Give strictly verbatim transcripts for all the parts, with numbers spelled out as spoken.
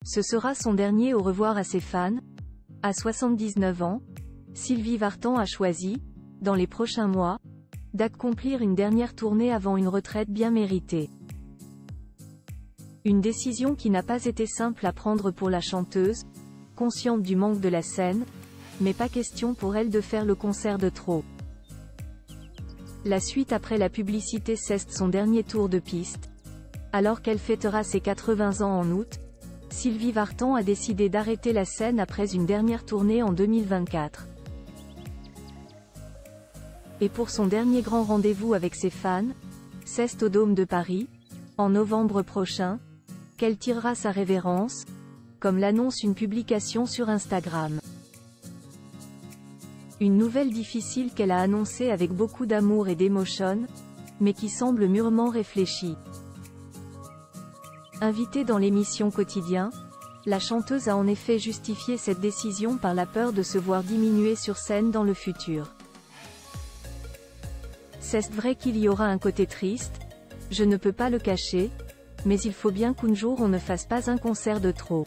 Ce sera son dernier au revoir à ses fans. À soixante-dix-neuf ans, Sylvie Vartan a choisi, dans les prochains mois, d'accomplir une dernière tournée avant une retraite bien méritée. Une décision qui n'a pas été simple à prendre pour la chanteuse, consciente du manque de la scène, mais pas question pour elle de faire le concert de trop. La suite après la publicité cesse son dernier tour de piste. Alors qu'elle fêtera ses quatre-vingts ans en août, Sylvie Vartan a décidé d'arrêter la scène après une dernière tournée en deux mille vingt-quatre. Et pour son dernier grand rendez-vous avec ses fans, c'est au Dôme de Paris, en novembre prochain, qu'elle tirera sa révérence, comme l'annonce une publication sur Instagram. Une nouvelle difficile qu'elle a annoncée avec beaucoup d'amour et d'émotion, mais qui semble mûrement réfléchie. Invitée dans l'émission Quotidien, la chanteuse a en effet justifié cette décision par la peur de se voir diminuer sur scène dans le futur. C'est vrai qu'il y aura un côté triste, je ne peux pas le cacher, mais il faut bien qu'un jour on ne fasse pas un concert de trop.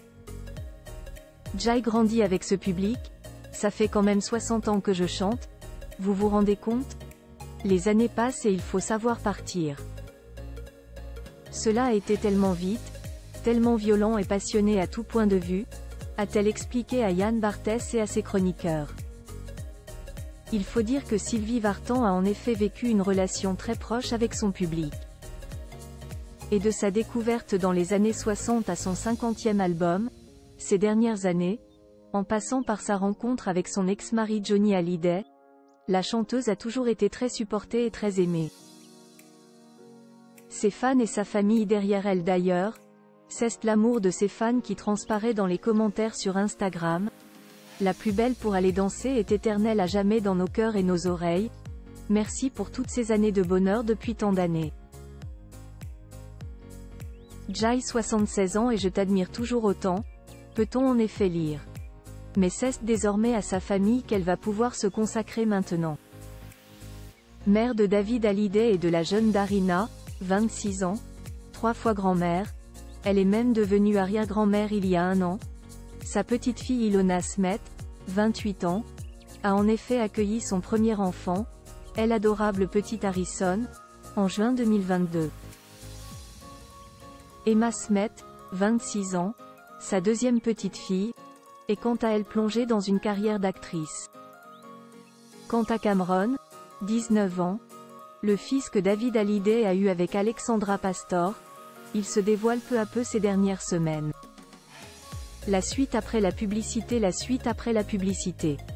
J'ai grandi avec ce public, ça fait quand même soixante ans que je chante, vous vous rendez compte? Les années passent et il faut savoir partir. Cela a été tellement vite, tellement violent et passionné à tout point de vue, a-t-elle expliqué à Yann Barthès et à ses chroniqueurs. Il faut dire que Sylvie Vartan a en effet vécu une relation très proche avec son public. Et de sa découverte dans les années soixante à son cinquantième album, ces dernières années, en passant par sa rencontre avec son ex-mari Johnny Hallyday, la chanteuse a toujours été très supportée et très aimée. Ses fans et sa famille derrière elle d'ailleurs, c'est l'amour de ses fans qui transparaît dans les commentaires sur Instagram. La plus belle pour aller danser est éternelle à jamais dans nos cœurs et nos oreilles. Merci pour toutes ces années de bonheur depuis tant d'années. J'ai soixante-seize ans et je t'admire toujours autant, peut-on en effet lire. Mais c'est désormais à sa famille qu'elle va pouvoir se consacrer maintenant. Mère de David Hallyday et de la jeune Darina, vingt-six ans, trois fois grand-mère, elle est même devenue arrière-grand-mère il y a un an. Sa petite fille Ilona Smet, vingt-huit ans, a en effet accueilli son premier enfant, elle adorable petite Harrison, en juin deux mille vingt-deux. Emma Smet, vingt-six ans, sa deuxième petite fille, est quant à elle plongée dans une carrière d'actrice. Quant à Cameron, dix-neuf ans, le fils que David Hallyday a eu avec Alexandra Pastor, il se dévoile peu à peu ces dernières semaines. La suite après la publicité La suite après la publicité.